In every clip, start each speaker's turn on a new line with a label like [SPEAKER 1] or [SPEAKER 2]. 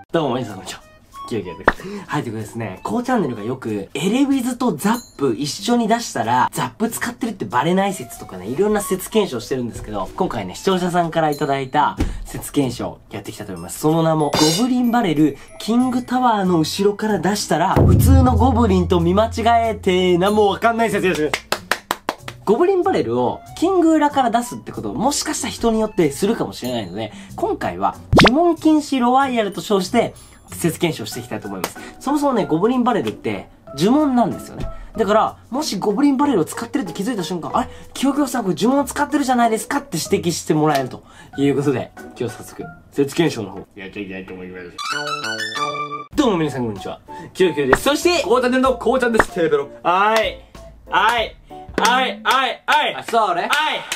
[SPEAKER 1] どうも皆さんこんにちは。キヨキヨです。はい、ということですね、こうチャンネルがよく、エレウィズとザップ一緒に出したら、ザップ使ってるってバレない説とかね、いろんな説検証してるんですけど、今回ね、視聴者さんからいただいた説検証やっていきたいと思います。その名も、ゴブリンバレル、キングタワーの後ろから出したら、普通のゴブリンと見間違えて、なんもわかんない説です。ゴブリンバレルをキング裏から出すってことをもしかしたら人によってするかもしれないので、今回は呪文禁止ロワイヤルと称して説検証していきたいと思います。そもそもね、ゴブリンバレルって呪文なんですよね。だから、もしゴブリンバレルを使ってるって気づいた瞬間、あれキヨキヨさんこれ呪文使ってるじゃないですかって指摘してもらえるということで、今日早速、説検証の方、やっていきたいと思います。どうも皆さんこんにちは。キヨキヨです。そして、
[SPEAKER 2] こうチャンネルのこうちゃんです。テーベロ。
[SPEAKER 1] はい。
[SPEAKER 2] あ、そうね。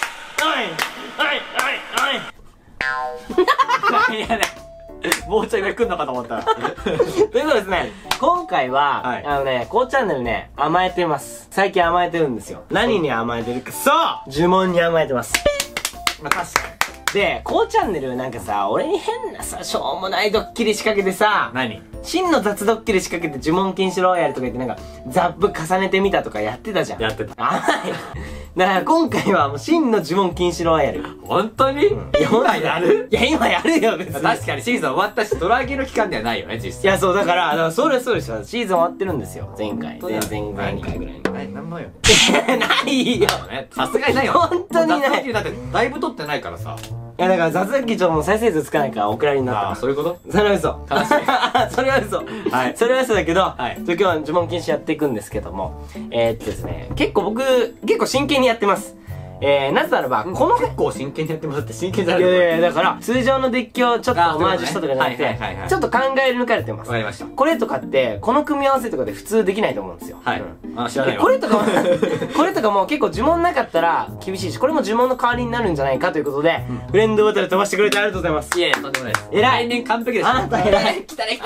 [SPEAKER 1] いやね、もうちょい上来んのかと思ったら。ということですね、今回は、こうチャンネルね、甘えてます。最近甘えてるんですよ。何に甘えてるか、そう呪文に甘えてます。
[SPEAKER 2] まあ、確かに。
[SPEAKER 1] で、こうチャンネルなんかさ、俺に変なさ、しょうもないドッキリ仕掛けてさ、真の雑ドッキリ仕掛けて呪文禁止ロワイヤルとか言ってなんか、ザップ重ねてみたとかやってたじゃん。
[SPEAKER 2] やってた。
[SPEAKER 1] 甘い。だから今回はもう真の呪文禁止ロワイヤル。
[SPEAKER 2] 本当に、今やる？
[SPEAKER 1] いや、今やるよ、別に。
[SPEAKER 2] 確かにシーズン終わったし、ドラゲの期間ではないよね、実際。
[SPEAKER 1] いや、そう、だから、そうです、シーズン終わってるんですよ。前回。前回ぐらいに。
[SPEAKER 2] なんのよ。
[SPEAKER 1] ないよ。
[SPEAKER 2] さすがにないよ。
[SPEAKER 1] 本当にない。
[SPEAKER 2] だって、だいぶ撮ってないからさ。
[SPEAKER 1] いや、だから雑談機ちょっともう再生数つかないからお蔵入りになった。
[SPEAKER 2] あ、そういうこと？
[SPEAKER 1] それは嘘。
[SPEAKER 2] 悲しい。
[SPEAKER 1] それは嘘。
[SPEAKER 2] はい。
[SPEAKER 1] それは嘘だけど、
[SPEAKER 2] はい。
[SPEAKER 1] 今日は呪文禁止やっていくんですけども、ですね、結構真剣にやってます。なぜならば、この
[SPEAKER 2] 結構真剣にやってもらって真剣じゃない。
[SPEAKER 1] いやいや、だから、通常のデッキをちょっとオマージュしたとかじゃなくて、ちょっと考え抜かれてます。
[SPEAKER 2] わかりました。
[SPEAKER 1] これとかって、この組み合わせとかで普通できないと思うんですよ。
[SPEAKER 2] はい。あ、知らないよ。
[SPEAKER 1] これとかも結構呪文なかったら厳しいし、これも呪文の代わりになるんじゃないかということで、フレンドバトル飛ばしてくれてありがとうございます。
[SPEAKER 2] いやいや、とんでもないです。
[SPEAKER 1] 偉い。
[SPEAKER 2] 来年完璧です。
[SPEAKER 1] あんた偉い。
[SPEAKER 2] 汚い。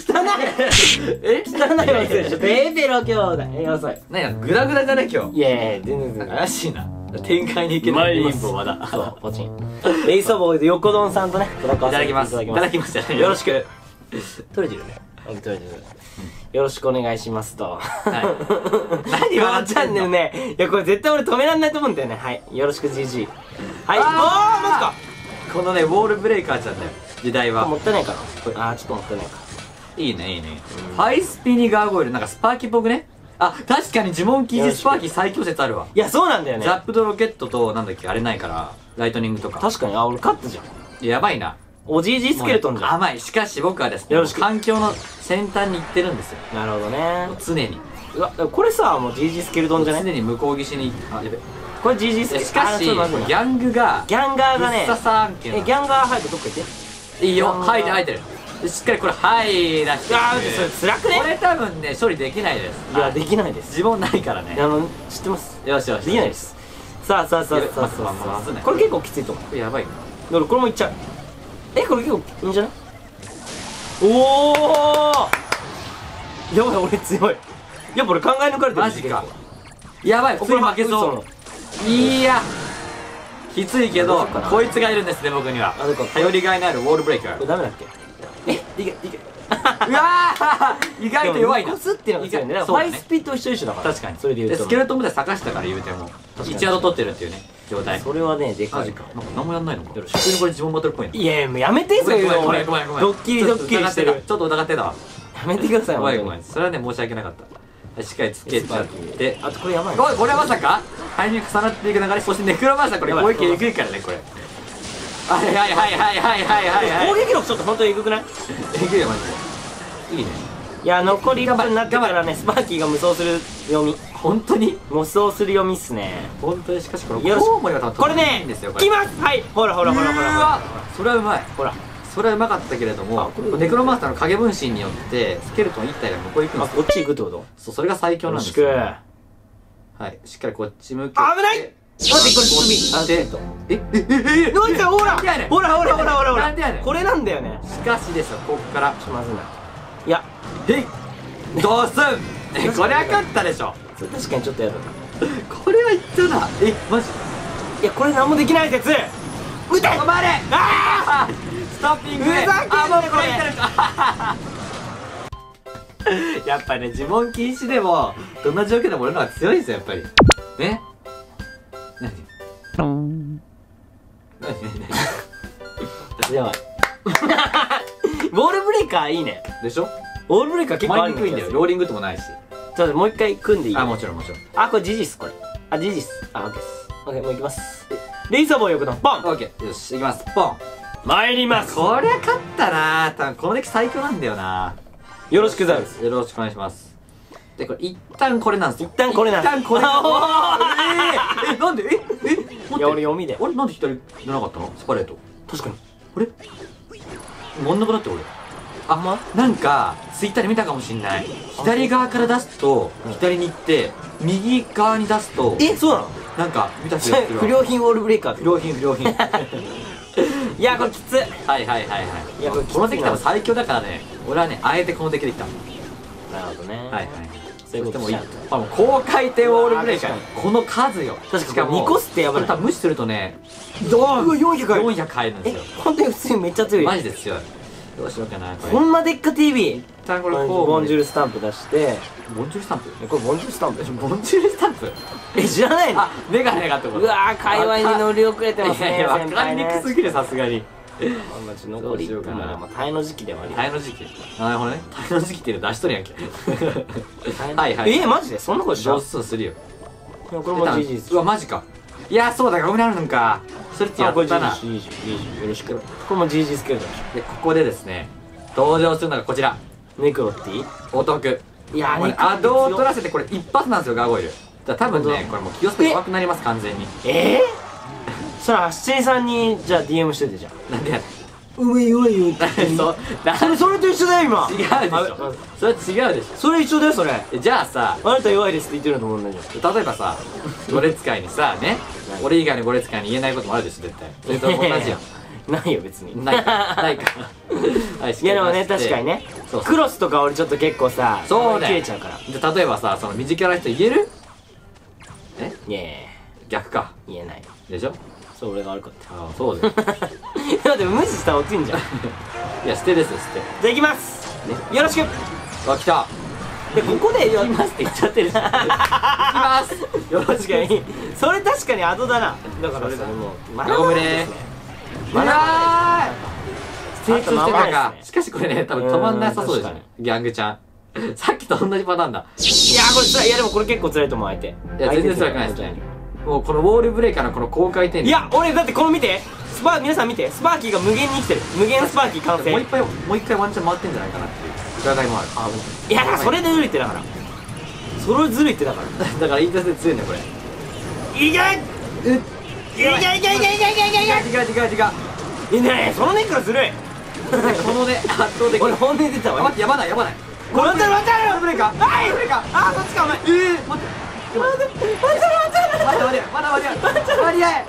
[SPEAKER 1] 汚いわけでしょ。ベーベロ兄弟。遅い。
[SPEAKER 2] 何や、グダグダじゃね今日。
[SPEAKER 1] いやいや、全然。
[SPEAKER 2] 怪しいな。展開に行けないレインボーはだ。
[SPEAKER 1] そう、ポチン。レイソボーで横丼さんとね、
[SPEAKER 2] いただきます。いただきます。
[SPEAKER 1] よろしく。取れてるね。取れてる。よろしくお願いしますと。
[SPEAKER 2] はい。何
[SPEAKER 1] このチャンネルね、いやこれ絶対俺止めらんないと思うんだよね。はい。よろしく GG。はい。マジか。
[SPEAKER 2] このね、ウォールブレイカーちゃんだよ。時代は。
[SPEAKER 1] もったいないかな。ちょっともったいないか。
[SPEAKER 2] いいね。ハイスピにガーゴイル、なんかスパーキーっぽくね。あ、確かに呪文禁止スパーキー最強説あるわ。
[SPEAKER 1] いや、そうなんだよね。
[SPEAKER 2] ザップとロケットと、なんだっけ、あれないから、ライトニングとか。
[SPEAKER 1] 確かに、俺勝ったじゃん。
[SPEAKER 2] やばいな。
[SPEAKER 1] おじいじスケルトンじゃん。
[SPEAKER 2] 甘い。しかし僕はですね、環境の先端に行ってるんですよ。
[SPEAKER 1] なるほどね。
[SPEAKER 2] 常に。
[SPEAKER 1] うわ、これさ、もう GG スケルトンじゃね？
[SPEAKER 2] 常に向こう岸に、あ、やべ。
[SPEAKER 1] これ GG スケルトン。
[SPEAKER 2] しかし、ギャングが、
[SPEAKER 1] ギャンガーがね、
[SPEAKER 2] ギャ
[SPEAKER 1] ンガー早くどっか行って。
[SPEAKER 2] いいよ、入ってる。しっかりこれ、はい、出して。
[SPEAKER 1] あー、それ辛くね？
[SPEAKER 2] これ多分ね、処理できないです。
[SPEAKER 1] いや、できないです。
[SPEAKER 2] 呪文ないからね。
[SPEAKER 1] 知ってます。
[SPEAKER 2] よし。
[SPEAKER 1] できないです。さあ。これ結構きついと思う。
[SPEAKER 2] これやばいな。
[SPEAKER 1] 俺これもいっちゃう。これ結構いいんじゃない？おー！やばい、俺強い。やっぱ俺考え抜かれてる。
[SPEAKER 2] マジか。やばい、普通に負けそう。いや、きついけど、こいつがいるんですね、僕には。頼りがいのあるウォールブレイカー。
[SPEAKER 1] これダメだっけ？いけ。
[SPEAKER 2] うわー、意外と弱いな。
[SPEAKER 1] コスっていうのが強いんだよね。ファイスピと一緒だから。
[SPEAKER 2] 確かに。
[SPEAKER 1] それで言うと。
[SPEAKER 2] スケルトンまで探したから言うても、1ヤード取ってるっていうね、状態。
[SPEAKER 1] それはね、でかい。
[SPEAKER 2] マジか。なんか何もやんないのか。普通にこれ呪文バトルっぽいな。
[SPEAKER 1] いや、もうやめて、そういうの。俺、
[SPEAKER 2] ごめん。
[SPEAKER 1] ドッキリしてる。
[SPEAKER 2] ちょっと疑ってたわ。
[SPEAKER 1] やめてください、
[SPEAKER 2] ごめん。それはね、申し訳なかった。しっかりつけちゃって。
[SPEAKER 1] あとこれやばい。
[SPEAKER 2] これはまさかタイミング重なっていく流れ、そしてネクロマンサーこれ攻撃えぐいからね、これ。はい。
[SPEAKER 1] 攻撃力ちょっと本当にえぐくない？
[SPEAKER 2] えぐいよ、マジで。いいね。
[SPEAKER 1] いや、残り1分になってからね、スパーキーが無双する読み。
[SPEAKER 2] 本当に
[SPEAKER 1] 無双する読みっすね。
[SPEAKER 2] 本当に。しかしこれ
[SPEAKER 1] よろしく。
[SPEAKER 2] これね、
[SPEAKER 1] きます。はい。ほら。
[SPEAKER 2] それはうまい。
[SPEAKER 1] ほら。
[SPEAKER 2] それはうまかったけれども、ネクロマンスターの影分身によってスケルトン1体が向こう行くんですよ。
[SPEAKER 1] こっち行くってこと？
[SPEAKER 2] そう、それが最強なんですよ。はい、しっかりこっち向けて。
[SPEAKER 1] 危ない！待って、これなんでほら
[SPEAKER 2] なんでやねん。
[SPEAKER 1] これなんだよね。
[SPEAKER 2] しかしですよ、こっから
[SPEAKER 1] まずいな。いや、
[SPEAKER 2] どうすんこれは勝ったでしょ。
[SPEAKER 1] 確かにちょっとやだな。
[SPEAKER 2] これはいったな。マジ？
[SPEAKER 1] いや、これ何もできない説。
[SPEAKER 2] 撃て！止まれ！ああ！ トッピングで
[SPEAKER 1] ふざけんな
[SPEAKER 2] あ、もうこれ
[SPEAKER 1] これ
[SPEAKER 2] いったるやっぱね、呪文禁止でもどんな状況でも俺の方が強いですよ、やっぱりね。何
[SPEAKER 1] やばいウォールブレイカーいいね。
[SPEAKER 2] でしょ。
[SPEAKER 1] ウォールブレイカー結構あ
[SPEAKER 2] 回りにくいんだよ。
[SPEAKER 1] るんだよ。
[SPEAKER 2] ローリングともないし。
[SPEAKER 1] ちょっともう一回組んでいい？
[SPEAKER 2] あ、もちろんもちろん。
[SPEAKER 1] あ、これジジっす、これ。あ、ジジっす。あ、オッケーっす。オッケー、もういきます。レイサーボーよくのポン。
[SPEAKER 2] オッケー、よし、いきます。ポン。
[SPEAKER 1] 参ります。
[SPEAKER 2] こりゃ勝ったなー。多分このデッキ最強なんだよな。
[SPEAKER 1] よろしくざるす。
[SPEAKER 2] よろしくお願いします。で、これ一旦これなんですよ。
[SPEAKER 1] 一旦これなんです。
[SPEAKER 2] 一旦これ。なんで？待って。
[SPEAKER 1] いや、俺読みで。
[SPEAKER 2] あれなんで左じゃなかったの？スパレート。
[SPEAKER 1] 確かに。
[SPEAKER 2] あれ？真ん中だって俺。
[SPEAKER 1] あんま
[SPEAKER 2] なんかツイッターで見たかもしんない。左側から出すと左に行って右側に出すと
[SPEAKER 1] え、そうなの？
[SPEAKER 2] なんか見た気がするわ。
[SPEAKER 1] 不良品ウォールブレイカーって。
[SPEAKER 2] 不良品不良品。
[SPEAKER 1] いや、これきつい。
[SPEAKER 2] はいはいはいはい。
[SPEAKER 1] いやこれ
[SPEAKER 2] このデッキ多分最強だからね。俺はね、あえてこのデッキできた。
[SPEAKER 1] なるほどね。
[SPEAKER 2] はいはい。
[SPEAKER 1] そういうこと
[SPEAKER 2] もいい。あ、もう高回転ウォールブレイカー。
[SPEAKER 1] 確
[SPEAKER 2] この数よ。
[SPEAKER 1] 確かに2個すってやばい。
[SPEAKER 2] これ多分無視するとね、
[SPEAKER 1] うわ、400
[SPEAKER 2] 400入るんですよ。
[SPEAKER 1] 本当に普通にめっちゃ強い。
[SPEAKER 2] マジで強い。どうしようかなこれ。
[SPEAKER 1] ほんまでっか TV。
[SPEAKER 2] 一旦これ
[SPEAKER 1] ボンジュールスタンプ出して。
[SPEAKER 2] ボンジュールスタンプ？
[SPEAKER 1] これボンジュールスタンプ？
[SPEAKER 2] ボンジュールスタンプ？
[SPEAKER 1] え、知らないの？
[SPEAKER 2] あ、メガネがってこと？
[SPEAKER 1] うわー、界隈に乗り遅れてますね。
[SPEAKER 2] いやいや、わかりにくすぎる、さすがに。
[SPEAKER 1] 残り
[SPEAKER 2] どうしようかな。
[SPEAKER 1] まあ耐えの時期ではあり
[SPEAKER 2] 耐えの時期。なるほどね。耐えの時期っていうの出しとるやんけ。はいはい。
[SPEAKER 1] え、マジでそんなことしちゃう？
[SPEAKER 2] そうするよ。
[SPEAKER 1] これもジジっす。
[SPEAKER 2] うわ、マジか。いや、そうだ、ゴムナルのか。それってやったな。
[SPEAKER 1] よろしく。これもジジスケルトでし
[SPEAKER 2] で、ここでですね、登場するのがこちら。
[SPEAKER 1] ょ。ネクロッティ？
[SPEAKER 2] お得。
[SPEAKER 1] いや
[SPEAKER 2] これアドを取らせてこれ一発なんですよ、ガーゴイル。だから多分ね、これもう清捨て怖くなります、完全に。
[SPEAKER 1] そら、七里さんに、じゃあ DM しててじゃん。
[SPEAKER 2] なんでやねん。
[SPEAKER 1] うめ弱いよって。それと一緒だよ、今。
[SPEAKER 2] 違うでしょ。それ違うでし
[SPEAKER 1] それ一緒だよ、それ。
[SPEAKER 2] ょ。じゃあさ、
[SPEAKER 1] あなた弱いですって言ってるのと思うんだじゃん。
[SPEAKER 2] 例えばさ、ゴレ使いにさ、ね、俺以外のゴレ使いに言えないこともあるでしょ、絶対。それと同じやん。
[SPEAKER 1] ないよ、別に。
[SPEAKER 2] ないか。はい、
[SPEAKER 1] いやでもね、確かにね。クロスとか俺ちょっと結構さ、
[SPEAKER 2] そうだよ。
[SPEAKER 1] 切れちゃうから。
[SPEAKER 2] で、例えばさ、その身近な人言える？
[SPEAKER 1] いやいや
[SPEAKER 2] 逆か。
[SPEAKER 1] 言えない。
[SPEAKER 2] でしょ？
[SPEAKER 1] そう、俺が悪かった。
[SPEAKER 2] ああ、そうだよ。
[SPEAKER 1] だって無視したら落ちんじゃん。じ
[SPEAKER 2] いや、捨てですよ、捨て。
[SPEAKER 1] ゃあ行きますよろしく。
[SPEAKER 2] あ、来た。
[SPEAKER 1] で、ここで行きますって言っちゃってるじゃん。
[SPEAKER 2] 行きますよろしく。
[SPEAKER 1] 確かに。それ確かにアドだな。だからそれもう、
[SPEAKER 2] ガゴムねー。うわー、成長してたか。しかしこれね、多分止まんなさそうでしょ。ギャングちゃん。さっきと同じパターンだ。
[SPEAKER 1] いや、これ辛い。いや、でもこれ結構辛いと思う、相手。
[SPEAKER 2] いや、全然辛くないですね。もうこのウォールブレイカーのこの高回転。
[SPEAKER 1] いや、俺だってこの見て。皆さん見て。スパーキーが無限に生きてる。無限スパーキー完成。
[SPEAKER 2] もう一回ワンチャン回ってんじゃないかなっていう疑いもある。
[SPEAKER 1] いや、だからそれでずるいってだから。それずるいってだから。
[SPEAKER 2] だから言い出せ強いんだよ、これ。
[SPEAKER 1] いけいけいけいけいけいけいけいけ
[SPEAKER 2] 違う。
[SPEAKER 1] いや、そのネックがずるい。
[SPEAKER 2] このね、圧倒的。
[SPEAKER 1] 俺本音出たわ。
[SPEAKER 2] 待って、やばない。
[SPEAKER 1] これ待ってる
[SPEAKER 2] ブレイカー。
[SPEAKER 1] はいブレイカー。あ、こっちかお前。
[SPEAKER 2] 待ってまだ間に合え。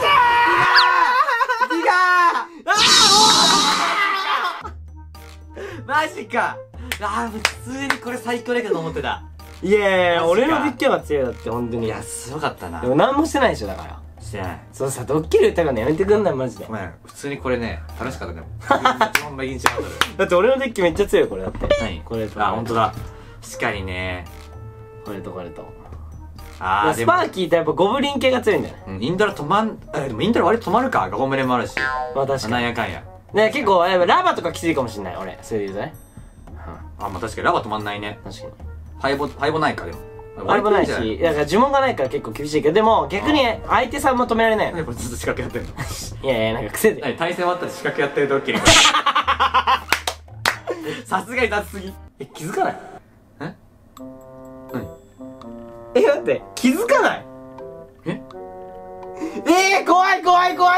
[SPEAKER 2] マジか。普通にこれ最強だけど思ってた。
[SPEAKER 1] いやいや、俺のデッキは強いだって、ほんとに。
[SPEAKER 2] いや、すごかったな。
[SPEAKER 1] でも何もしてないでしょ、だから。
[SPEAKER 2] してない。
[SPEAKER 1] そうさ、ドッキリ歌うのやめてくんない、マジで。
[SPEAKER 2] ごめん、普通にこれね、楽しかったね。一番beginしなかった。
[SPEAKER 1] だって俺のデッキめっちゃ強い、これだって。
[SPEAKER 2] 何
[SPEAKER 1] これと。
[SPEAKER 2] あ、ほんとだ。確かにね。
[SPEAKER 1] これとこれと。
[SPEAKER 2] で
[SPEAKER 1] スパーキーってやっぱゴブリン系が強いんだよね。
[SPEAKER 2] インドラ止まん、でもインドラ割と止まるか。ガゴムレもあるし。
[SPEAKER 1] まあ確かに。
[SPEAKER 2] なんやかんや。
[SPEAKER 1] ね、結構、ラバとかきついかもしんない、俺。それで言うとね。
[SPEAKER 2] あ、まあ確かにラバ止まんないね。
[SPEAKER 1] 確かに。
[SPEAKER 2] ハイボないか、でも。
[SPEAKER 1] あれもないし、だから呪文がないから結構厳しいけど、でも逆に相手さんも止められないよ。
[SPEAKER 2] 何これずっと資格やってんの？
[SPEAKER 1] いやいや、なんか癖で。
[SPEAKER 2] 対戦終わったら資格やってるドッキリ。さすがに雑すぎ。
[SPEAKER 1] 気づかない？
[SPEAKER 2] 何？
[SPEAKER 1] 待って、気づかない？怖い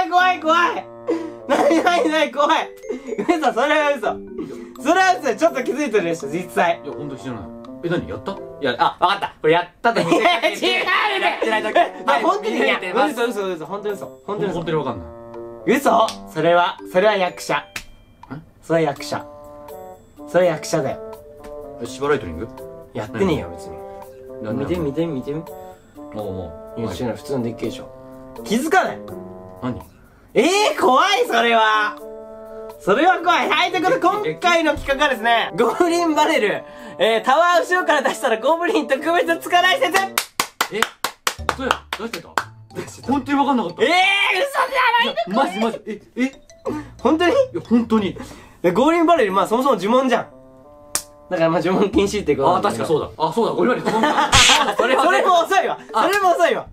[SPEAKER 1] 何怖い。嘘、それは嘘。ちょっと気づいてるでしょ、実際。
[SPEAKER 2] いや、ほんと知らない。何やった？いや、わかった。これやったって見せかけて。
[SPEAKER 1] 違う
[SPEAKER 2] やってないだけ。
[SPEAKER 1] 本当にいや、嘘、本当に
[SPEAKER 2] わかんない。
[SPEAKER 1] 嘘。それは役者。それは役者だよ。
[SPEAKER 2] シバライトニング？
[SPEAKER 1] やってねえよ、別に。見て。
[SPEAKER 2] もう。
[SPEAKER 1] いや、普通のデッキでしょ。気づかない。
[SPEAKER 2] 何？
[SPEAKER 1] 怖い、それは。 それは怖い。はい、ということで今回の企画はですね、ゴブリンバレル、タワー後ろから出したらゴブリンと区別つかない説。
[SPEAKER 2] そうや、出してた本当に分かんなかった。
[SPEAKER 1] 嘘じゃない
[SPEAKER 2] マジ
[SPEAKER 1] 本当に？
[SPEAKER 2] いや、本当に。
[SPEAKER 1] ゴブリンバレル、まあそもそも呪文じゃん。だからまあ呪文禁止っていうこと
[SPEAKER 2] ああ、確かそうだ。あ、そうだ、ゴリバリ呪文か。
[SPEAKER 1] それも遅いわ。それも遅いわ。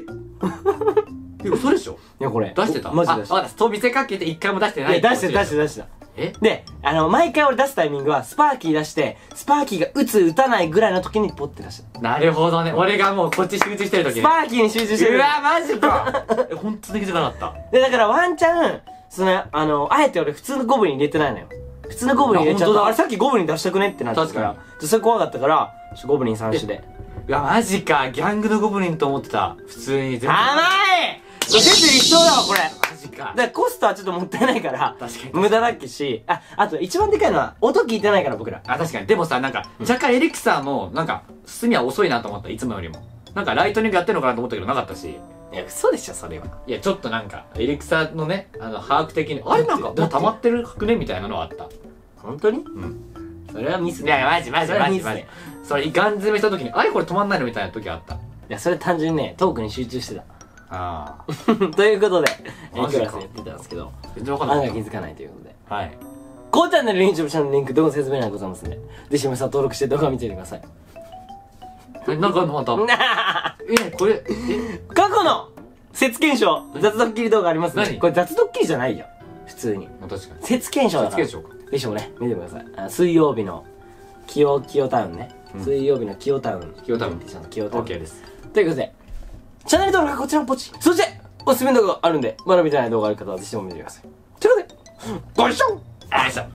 [SPEAKER 2] 嘘でしょ？
[SPEAKER 1] いや、これ。
[SPEAKER 2] 出してた？
[SPEAKER 1] マジで出してた。
[SPEAKER 2] あ、と見せかけて一回も出してない。
[SPEAKER 1] いや、出してた。で、毎回俺出すタイミングは、スパーキー出して、スパーキーが打たないぐらいの時にポッて出した。
[SPEAKER 2] なるほどね。俺がもうこっち集中してる時ね。
[SPEAKER 1] スパーキーに集中してる。
[SPEAKER 2] うわ、マジか。本当に気づかなかった。
[SPEAKER 1] で、だからワンチャン、あえて俺普通のゴブリン入れてないのよ。普通のゴブリン入れちゃうと、あれさっきゴブリン出したくねってなってたから、それ怖かったから、ゴブリン3種で。
[SPEAKER 2] うわ、マジか。ギャングのゴブリンと思ってた。普通に全部。
[SPEAKER 1] 甘い！説理一緒だわ、これ。
[SPEAKER 2] マジか。
[SPEAKER 1] だからコストはちょっともったいないから、
[SPEAKER 2] 確かに
[SPEAKER 1] 無駄だっけし、あと一番でかいのは、音聞いてないから僕ら。
[SPEAKER 2] あ、確かに。でもさ、なんか、若干エリクサーも、なんか、進みは遅いなと思った。いつもよりも。なんか、ライトニングやってるのかなと思ったけど、なかったし。
[SPEAKER 1] いや、嘘でしょ、それは。
[SPEAKER 2] いや、ちょっとなんか、エリクサーのね、把握的に、あれなんか、もう溜まってるくねみたいなのはあった。
[SPEAKER 1] 本当に？
[SPEAKER 2] うん。
[SPEAKER 1] それはミス。
[SPEAKER 2] いや、マジ。
[SPEAKER 1] それはミスね。
[SPEAKER 2] それ、ガン詰めした時に、あれこれ止まんないのみたいな時あった。
[SPEAKER 1] いや、それ単純にね、トークに集中してた。
[SPEAKER 2] ああ。
[SPEAKER 1] ということで、
[SPEAKER 2] マジか
[SPEAKER 1] クラスやってたんですけど、
[SPEAKER 2] 全然わかんない。
[SPEAKER 1] 案外気づかないということで。
[SPEAKER 2] はい。
[SPEAKER 1] こうチャンネル、YouTube チャンネルリンク、動画説明欄にございますんで、ぜひ皆さん登録して動画見てみてください。
[SPEAKER 2] なんかあんのまた。これ、
[SPEAKER 1] 過去の説検証、雑ドッキリ動画ありますね。
[SPEAKER 2] 何
[SPEAKER 1] これ雑ドッキリじゃないじゃん。普通に。
[SPEAKER 2] 確かに。
[SPEAKER 1] 説検証だから。
[SPEAKER 2] 説検証か。
[SPEAKER 1] でしょうね。見てください。水曜日の、清タウンね。水曜日の清タウン。
[SPEAKER 2] 清タウン。
[SPEAKER 1] 清タウン。
[SPEAKER 2] OK です。
[SPEAKER 1] ということで、チャンネル登録はこちらのポチ。そして、おすすめ動画があるんで、まだ見てない動画ある方はぜひとも見てください。ということで、ご視聴
[SPEAKER 2] ありがとうございました。